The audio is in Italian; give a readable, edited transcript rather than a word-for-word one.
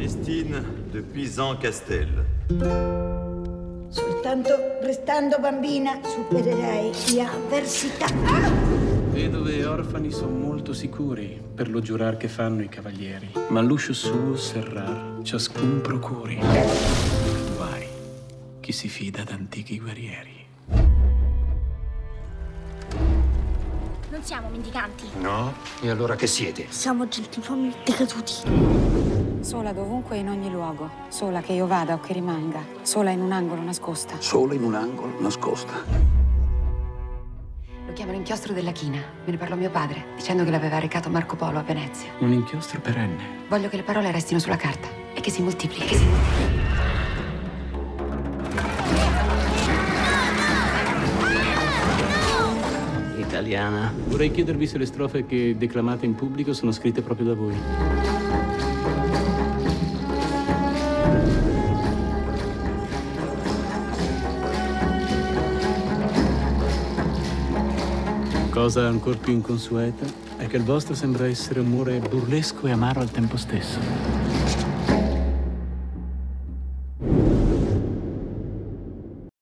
Christine de Pisan-Castel. Soltanto restando bambina supererai le avversità. Vedove e orfani sono molto sicuri per lo giurar che fanno i cavalieri, ma l'uscio suo serrar ciascun procuri. Guai chi si fida d'antichi guerrieri. Non siamo mendicanti. No? E allora che siete? Siamo gentiluomini decaduti. Sola dovunque e in ogni luogo. Sola che io vada o che rimanga. Sola in un angolo nascosta. Sola in un angolo nascosta. Lo chiamano inchiostro della china. Me ne parlò mio padre, dicendo che l'aveva recato Marco Polo a Venezia. Un inchiostro perenne. Voglio che le parole restino sulla carta e che si moltiplichino. Italiana. Vorrei chiedervi se le strofe che declamate in pubblico sono scritte proprio da voi. Cosa ancora più inconsueta è che il vostro sembra essere un amore burlesco e amaro al tempo stesso.